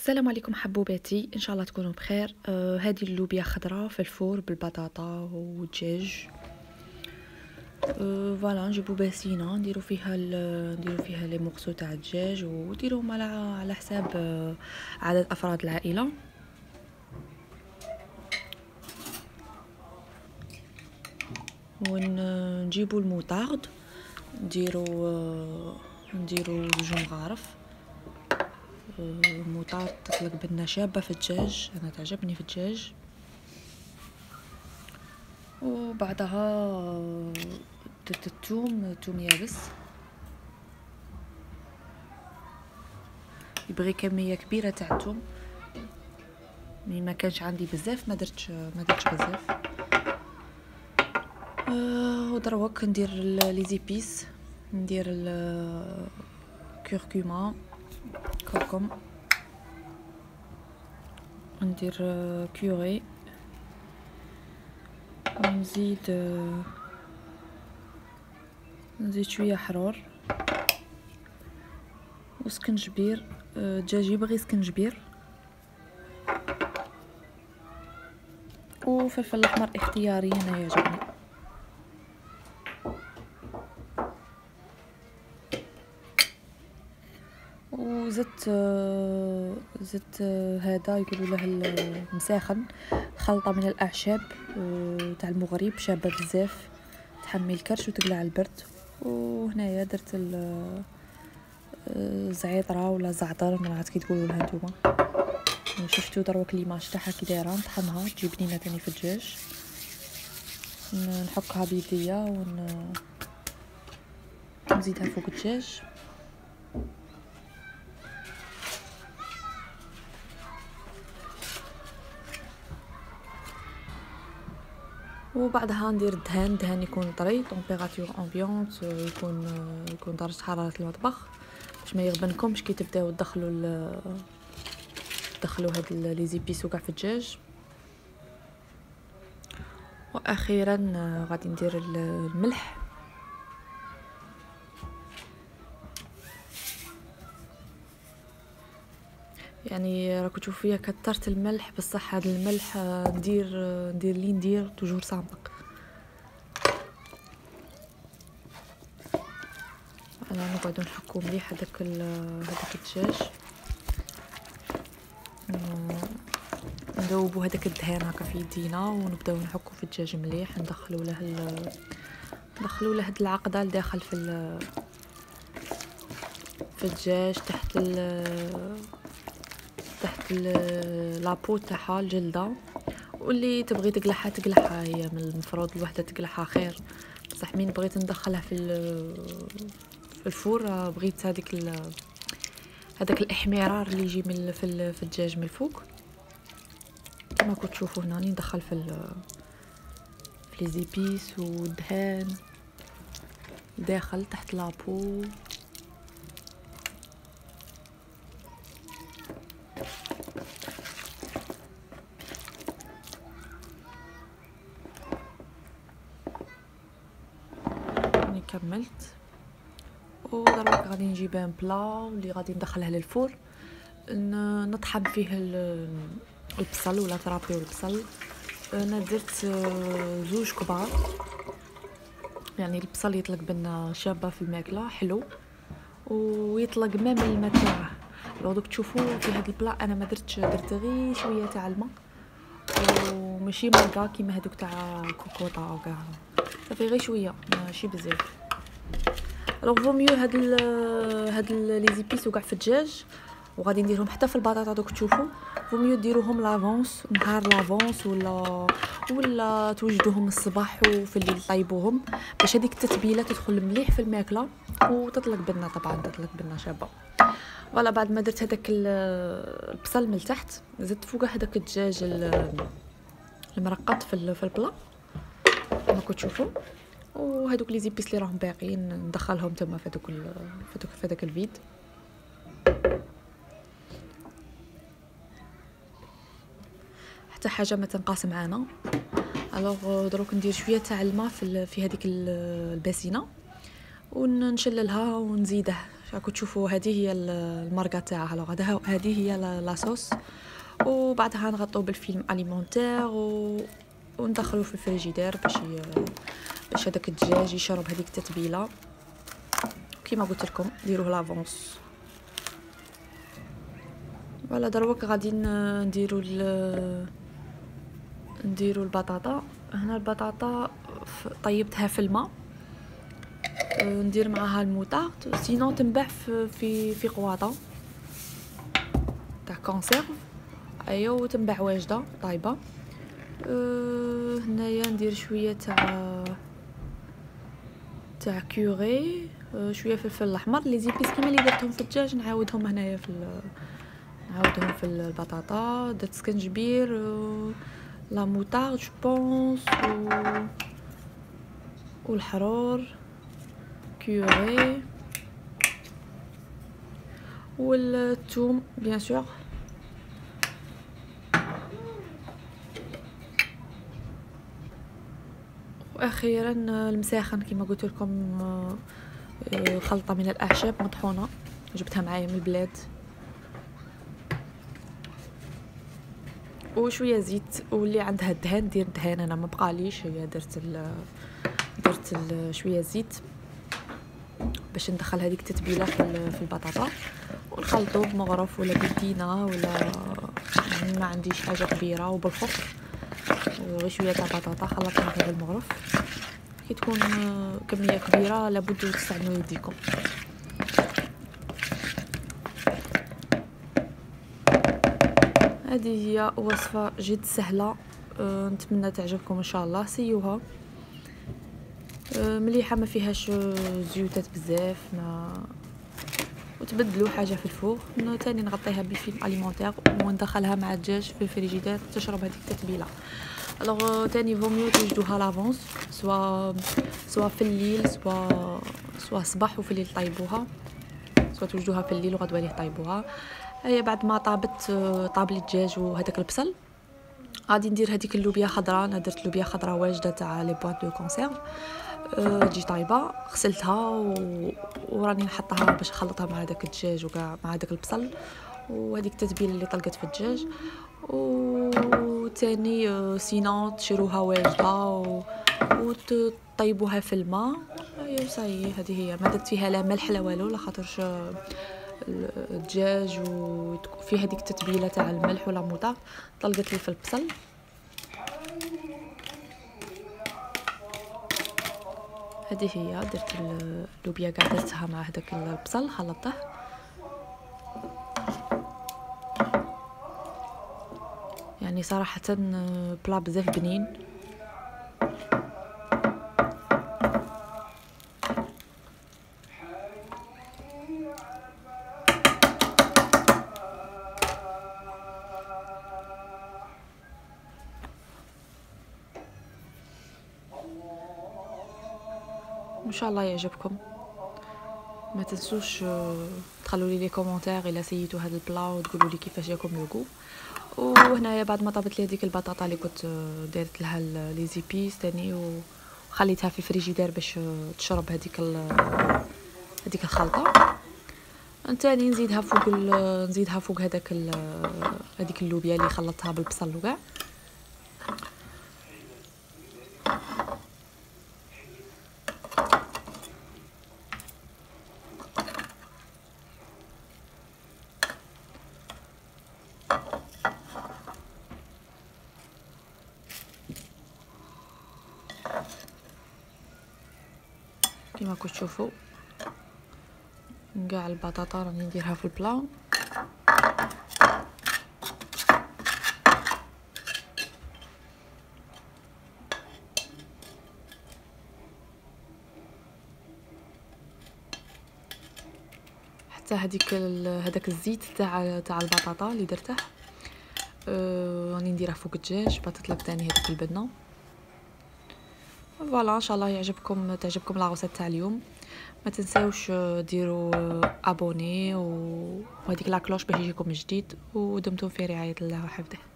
السلام عليكم حبوباتي، ان شاء الله تكونوا بخير. هذه اللوبيا خضراء في الفور بالبطاطا والدجاج. فوالا نجيبو باسينه نديرو فيها لي مورسو تاع الدجاج وديروهم على حساب عدد افراد العائله. ونجيبو الموطارد نديرو 2 مغارف. الموطارد تطلق بنا شابه في الدجاج، انا تعجبني في الدجاج. وبعدها درت الثوم يابس، يبغي كميه كبيره تاع الثوم، مي ما كانش عندي بزاف ما درتش بزاف. ودروك ندير لي زيبيس، ندير الكركما، كركم، ندير كوري، نزيد شويه حرور وسكنجبير. الدجاج يبغي سكنجبير وفلفل الاحمر اختياري، انا يعجبني. وزدت هذا يقولوا له المساخن، خلطه من الاعشاب تاع المغرب شابه بزاف، تحمي الكرش وتقلع البرد. وهنايا درت الزعيطره ولا زعتر، ما عرفت كي تقولوا لها نتوما. شفتوا دروك ليماج تاعها كي دايره، نطحنها تجي بنينه تاني في الدجاج. نحكها بيديا ونزيدها فوق الدجاج. وبعدها ندير الدهان يكون طري، طومبيراتور امبيونط، يكون درجه حراره المطبخ باش ما يغبنكمش كي تبداو تدخلوا هاد لي زيبيس وكاع في الدجاج. واخيرا غادي ندير الملح، يعني راكم تشوفوا فيا كثرت الملح، بصح هذا الملح ندير توجور صامق. انا نقعدوا نحكوا مليح هذاك الدجاج، نذوبوا هذاك الدهان هكا في يدينا ونبداو نحكوا في الدجاج مليح، ندخلوا له هاد العقده لداخل في الدجاج تحت لابو تاعها الجلده. واللي تبغي تقلعها هي من المفروض الوحده تقلعها خير، بصح مين بغيت ندخلها في الفور بغيت هذاك الاحمرار اللي يجي في الدجاج من الفوق، كما كنتوا تشوفوا هنا. ندخل في لي زيبيس والدهان داخل تحت لابو. كملت ودروك غادي نجيب ان بلا اللي غادي ندخله للفور، نطحن فيه البصل ولا طرابيو البصل. انا درت 2 كبار، يعني البصل يطلق بنا شابه في الماكله حلو ويطلق مام الماء تاعه. لو دوك تشوفوا في هذا البلا انا ما درت غير شويه تاع الماء، وماشي مالكا كيما هذوك تاع كوكوطا وكاع، صافي غير شويه ماشي بزاف. الوغ فو ميو هاد لي زيبيس وكاع في الدجاج، وغادي نديرهم حتى في البطاطا دوك تشوفوا. فو ميو ديروهم لافونس، نهار لافونس ولا توجدوهم الصباح وفي الليل طيبوهم باش هذيك التتبيله تدخل مليح في الماكله وتطلق بنا، طبعا تطلق بنا شابه. فوالا بعد ما درت هذاك البصل من تحت، زدت فوقه هذاك الدجاج المرقط في البلا كما كنتو تشوفوا. وهذوك لي زيبيس اللي راهم باقيين ندخلهم تما في هذاك الفيد. حتى حاجه ما تنقاس معانا. الوغ دروك ندير شويه تاع الماء في هذيك الباسينه ونشللها ونزيده راكم تشوفوا هذه هي الماركه تاعها. لو هذه هي لاصوص، وبعدها نغطوه بالفيلم اليمونتير وندخلوه في الفريجيدير باش هذاك الدجاج يشرب هذيك التتبيله. كيما قلت لكم ديروه لافونس. فوالا دروك غادي نديرو البطاطا. هنا البطاطا طيبتها في الماء، ندير معاها الموطارد، سينو تنباع في قواطه تاع كونسيرف. ايوا وتنباع واجده طايبه. هنايا ندير شويه تاع كوري، شويه فلفل الاحمر، لي زيبيس كيما اللي درتهم في الدجاج نعاودهم هنايا نعاودهم في البطاطا. درت سكنجبير، لا موطارد جو بونس، والحرور، كوري، والثوم بيان سور. واخيرا المساخن كما قلت لكم، خلطه من الاعشاب مطحونه جبتها معايا من البلاد، وشويه زيت. واللي عندها الدهان دير دهان، انا ما بقاليش، هي درت شويه زيت باش ندخل هذيك التتبيله في البطاطا، ونخلطو بمغرف ولا بدينه ولا يعني ما عنديش حاجه كبيره، وبالخف غير شويه تاع بطاطا خلطتها بالمغرف. كي تكون كميه كبيره لابد تستعملوا يديكم. هذه هي وصفه جد سهله، نتمنى تعجبكم ان شاء الله. سيوها مليحه، ما فيهاش زيوتات بزاف، ما وتبدلوا حاجه في الفوق. ثاني نغطيها بالفيلم اليمونتير وندخلها مع الدجاج في الفريجيدير تشرب هذيك التتبيله. الوغ ثاني فوميو توجدوها لافونس، سوا في الليل، سوا صباح وفي الليل طيبوها، سوا توجدوها في الليل وغدوه ليه طيبوها. هي بعد ما طاب لي الدجاج وهذاك البصل، غادي ندير هذيك اللوبيا خضراء. انا درت لوبيا خضراء واجده تاع لي بواط دو كونسيرف، تجي طايبه، غسلتها وراني نحطها باش نخلطها مع داك الدجاج وكاع مع داك البصل وهذيك التتبيله اللي طلقت في الدجاج. وثاني سينو تشيروها واجده وتطيبوها في الماء. ايوا صاي، هذه هي. ما درت فيها لا ملح لا والو، لاخاطرش الدجاج وفيه هذيك التتبيله تاع الملح ولا موطه طلقت لي في البصل. هذه هي. درت اللوبيا كاع درتها مع هذاك البصل، خلطته. يعني صراحه بلا بزاف بنين. ان شاء الله يعجبكم. ما تنسوش تخلوا لي كومونتير الى سيتوا هذا البلا وتقولوا لي كيفاش جاكم لوغو. وهنايا بعد ما طابت لي هذيك البطاطا اللي كنت دارت لها لي زيبيس تاني وخليتها في الفريجيدير باش تشرب هذيك الخلطه. ثاني نزيدها فوق هذيك اللوبيا اللي خلطتها بالبصل وكاع. كما كنتوا تشوفوا كاع البطاطا راني نديرها في البلا. حتى هذاك الزيت تاع البطاطا اللي درته راني نديره فوق الدجاج باش تطلق ثاني هذيك البنه. فوالا ان شاء الله تعجبكم لا غوصه تاع اليوم. ما تنساوش ديروا ابوني وهذيك لا كلوش باش يجيكم جديد، ودمتم في رعايه الله وحفظه.